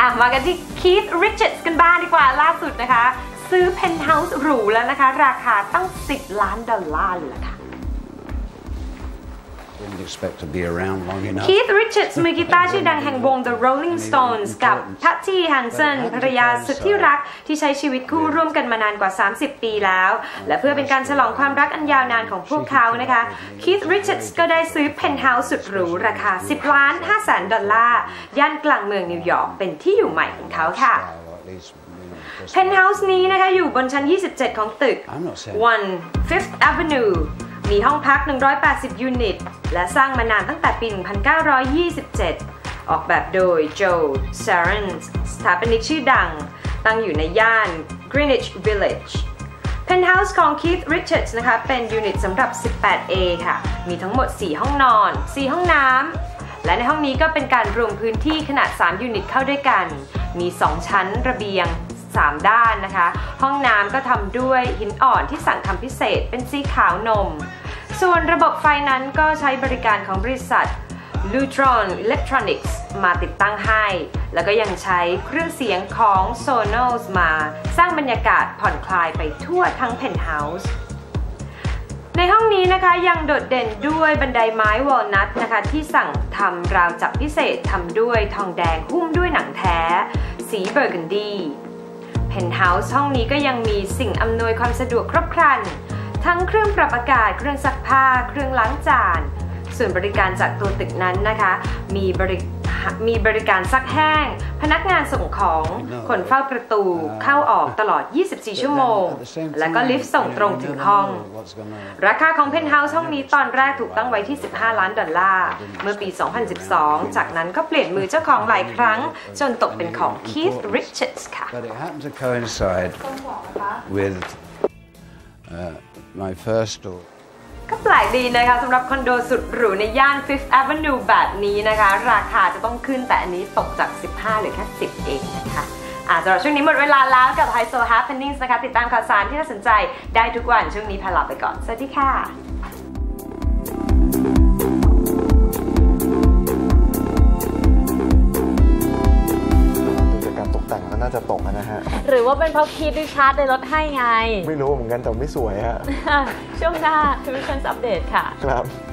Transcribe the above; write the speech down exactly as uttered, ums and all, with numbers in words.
อ่ะมากันที่ Keith Richards กันบ้างดีกว่าล่าสุดนะคะซื้อเพนท์เฮาส์หรูแล้วนะคะราคาตั้งสิบล้านดอลลาร์เลยล่ะค่ะKeith Richards มือกีตาร์ชื่อดังแห่งวง The Rolling Stones กับ Patty Hansen ภรรยาสุดที่รักที่ใช้ชีวิตคู่ร่วมกันมานานกว่าสามสิบปีแล้วและเพื่อเป็นการฉลองความรักอันยาวนานของพวกเขานะคะ Keith Richards ก็ได้ซื้อเพนท์เฮาส์สุดหรูราคาสิบล้านห้าแสนดอลลาร์ย่านกลางเมืองนิวยอร์กเป็นที่อยู่ใหม่ของเขาค่ะเพนท์เฮาส์นี้นะคะอยู่บนชั้นยี่สิบเจ็ดของตึก One Fifth Avenueมีห้องพักหนึ่งร้อยแปดสิบยูนิตและสร้างมานานตั้งแต่ปี หนึ่งพันเก้าร้อยยี่สิบเจ็ด ออกแบบโดยโจ ซารันส์สถาปนิกชื่อดังตั้งอยู่ในย่าน Greenwich Village Penthouse ของ Keith Richards นะคะเป็นยูนิตสำหรับ สิบแปดเอ ค่ะมีทั้งหมดสี่ห้องนอนสี่ห้องน้ำและในห้องนี้ก็เป็นการรวมพื้นที่ขนาดสามยูนิตเข้าด้วยกันมีสองชั้นระเบียงสามด้านนะคะห้องน้ำก็ทำด้วยหินอ่อนที่สั่งทำพิเศษเป็นสีขาวนมส่วนระบบไฟนั้นก็ใช้บริการของบริษัท Lutron Electronics มาติดตั้งให้แล้วก็ยังใช้เครื่องเสียงของ Sonos มาสร้างบรรยากาศผ่อนคลายไปทั่วทั้งเพนท์เฮาส์ในห้องนี้นะคะยังโดดเด่นด้วยบันไดไม้วอลนัทนะคะที่สั่งทำราวจับพิเศษทำด้วยทองแดงหุ้มด้วยหนังแท้สีเบอร์กันดีเพนท์เฮาส์ห้องนี้ก็ยังมีสิ่งอำนวยความสะดวกครบครันทั้งเครื่องปรับอากาศเครื่องซักผ้าเครื่องล้างจานส่วนบริการจากตัวตึกนั้นนะคะมีบริมีบริการซักแห้งพนักงานส่งของคนเฝ้าประตูเข้าออกตลอดยี่สิบสี่ชั่วโมงและก็ลิฟต์ส่งตรงถึงห้องราคาของเพนท์เฮาส์ห้องนี้ตอนแรกถูกตั้งไว้ที่สิบห้าล้านดอลลาร์เมื่อปีสองพันสิบสองจากนั้นก็เปลี่ยนมือเจ้าของหลายครั้งจนตกเป็นของ Keith Richards ค่ะ Uh, my first door ก็แปลกดีนะคะสำหรับคอนโดสุดหรูในย่าน Fifth Avenue แบบนี้นะคะราคาจะต้องขึ้นแต่อันนี้ตกจากสิบห้าเหลือแค่สิบเองนะคะอ่าสำหรับช่วงนี้หมดเวลาแล้วกับ Hyso Happenings นะคะติดตามข่าวสารที่น่าสนใจได้ทุกวันช่วงนี้พาลาไปก่อนสวัสดีค่ะแต่งก็น่าจะตกนะฮะหรือว่าเป็นเพราะคีดริชาร์ดได้ลดให้ไงไม่รู้เหมือนกันแต่ไม่สวยฮะช่วงหน้า Tuition Update ค่ะครับ